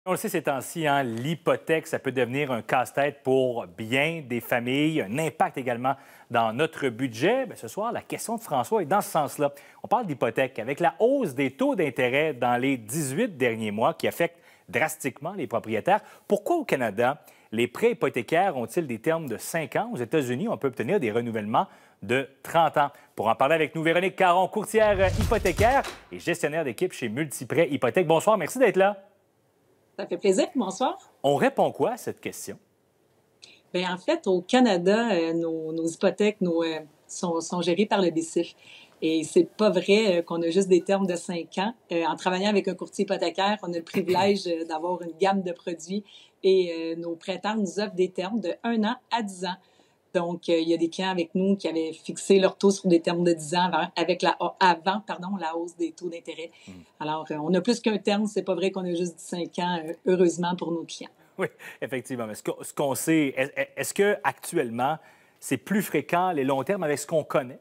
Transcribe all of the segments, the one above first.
On le sait ces temps-ci, hein, l'hypothèque, ça peut devenir un casse-tête pour bien des familles, un impact également dans notre budget. Bien, ce soir, la question de François est dans ce sens-là. On parle d'hypothèque avec la hausse des taux d'intérêt dans les 18 derniers mois qui affecte drastiquement les propriétaires. Pourquoi au Canada, les prêts hypothécaires ont-ils des termes de 5 ans? Aux États-Unis, on peut obtenir des renouvellements de 30 ans. Pour en parler avec nous, Véronique Caron, courtière hypothécaire et gestionnaire d'équipe chez Multiprêt Hypothèque. Bonsoir, merci d'être là. Ça fait plaisir. Bonsoir. On répond quoi à cette question? Bien, en fait, au Canada, nos hypothèques sont gérées par le BCIF. Et c'est pas vrai qu'on a juste des termes de 5 ans. En travaillant avec un courtier hypothécaire, on a le privilège d'avoir une gamme de produits et nos prêteurs nous offrent des termes de 1 an à 10 ans. Donc, il y a des clients avec nous qui avaient fixé leur taux sur des termes de 10 ans avant la hausse des taux d'intérêt. Alors, on a plus qu'un terme. C'est pas vrai qu'on a juste 5 ans, heureusement, pour nos clients. Oui, effectivement. Mais ce qu'on sait, est-ce qu'actuellement, c'est plus fréquent les longs termes avec ce qu'on connaît?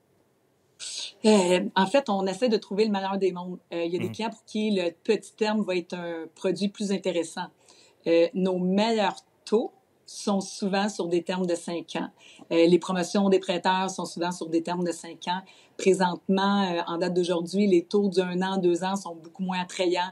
En fait, on essaie de trouver le meilleur des mondes. Il y a des clients pour qui le petit terme va être un produit plus intéressant. Nos meilleurs taux sont souvent sur des termes de 5 ans. Les promotions des prêteurs sont souvent sur des termes de 5 ans. Présentement, en date d'aujourd'hui, les taux d'1 an, 2 ans sont beaucoup moins attrayants.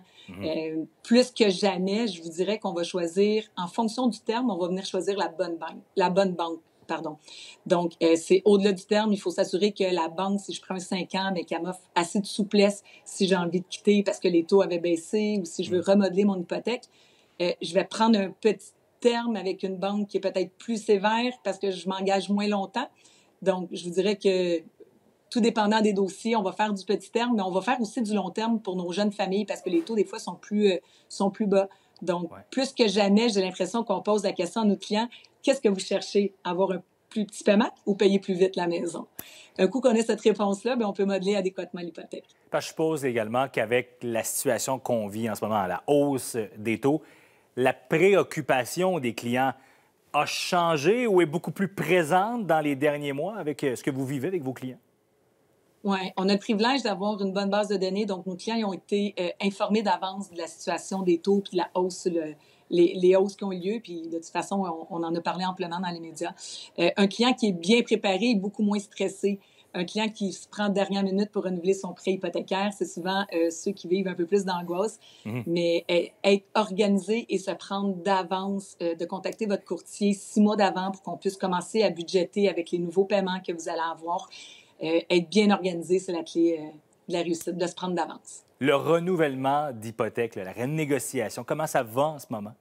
Plus que jamais, je vous dirais qu'on va choisir, en fonction du terme, on va venir choisir la bonne banque. Pardon. Donc, c'est au-delà du terme, il faut s'assurer que la banque, si je prends un 5 ans, mais qu'elle m'offre assez de souplesse si j'ai envie de quitter parce que les taux avaient baissé ou si je veux remodeler mon hypothèque. Je vais prendre un petit terme avec une banque qui est peut-être plus sévère parce que je m'engage moins longtemps. Donc, je vous dirais que tout dépendant des dossiers, on va faire du petit terme, mais on va faire aussi du long terme pour nos jeunes familles parce que les taux, des fois, sont plus bas. Donc, plus que jamais, j'ai l'impression qu'on pose la question à nos clients, qu'est-ce que vous cherchez? Avoir un plus petit paiement ou payer plus vite la maison? Un coup qu'on ait cette réponse-là, bien, on peut modeler adéquatement l'hypothèque. Je suppose également qu'avec la situation qu'on vit en ce moment, la hausse des taux, la préoccupation des clients a changé ou est beaucoup plus présente dans les derniers mois avec ce que vous vivez avec vos clients? Oui, on a le privilège d'avoir une bonne base de données. Donc, nos clients ont été informés d'avance de la situation des taux puis de la hausse, les hausses qui ont eu lieu. Puis, de toute façon, on en a parlé amplement dans les médias. Un client qui est bien préparé est beaucoup moins stressé. Un client qui se prend dernière minute pour renouveler son prêt hypothécaire, c'est souvent ceux qui vivent un peu plus d'angoisse. Mais être organisé et se prendre d'avance, de contacter votre courtier 6 mois d'avant pour qu'on puisse commencer à budgéter avec les nouveaux paiements que vous allez avoir. Être bien organisé, c'est la clé de la réussite, de se prendre d'avance. Le renouvellement d'hypothèque, la renégociation, comment ça va en ce moment?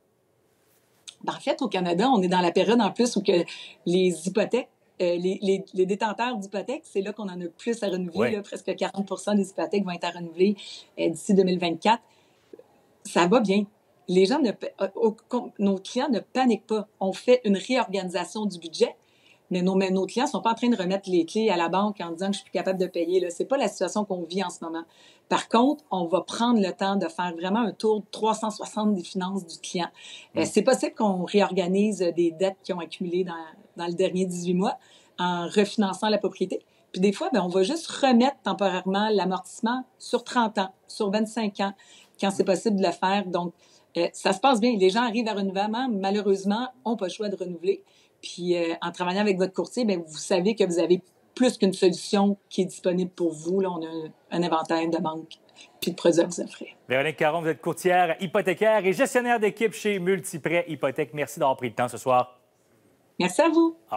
Ben, en fait, au Canada, on est dans la période en plus où que les hypothèques, les détenteurs d'hypothèques, c'est là qu'on en a le plus à renouveler. Là, presque 40 des hypothèques vont être à renouveler d'ici 2024. Ça va bien. Les gens nos clients ne paniquent pas. On fait une réorganisation du budget. Mais nos clients ne sont pas en train de remettre les clés à la banque en disant que je suis plus capable de payer. Ce n'est pas la situation qu'on vit en ce moment. Par contre, on va prendre le temps de faire vraiment un tour de 360 des finances du client. C'est possible qu'on réorganise des dettes qui ont accumulé dans le dernier 18 mois en refinançant la propriété. Puis des fois, bien, on va juste remettre temporairement l'amortissement sur 30 ans, sur 25 ans, quand c'est possible de le faire. Donc, ça se passe bien. Les gens arrivent à renouvellement, malheureusement, n'ont pas le choix de renouveler. Puis, en travaillant avec votre courtier, bien, vous savez que vous avez plus qu'une solution qui est disponible pour vous. Là, on a un inventaire de banques puis de produits à vous offrir. Véronique Caron, vous êtes courtière hypothécaire et gestionnaire d'équipe chez Multiprêt Hypothèque. Merci d'avoir pris le temps ce soir. Merci à vous.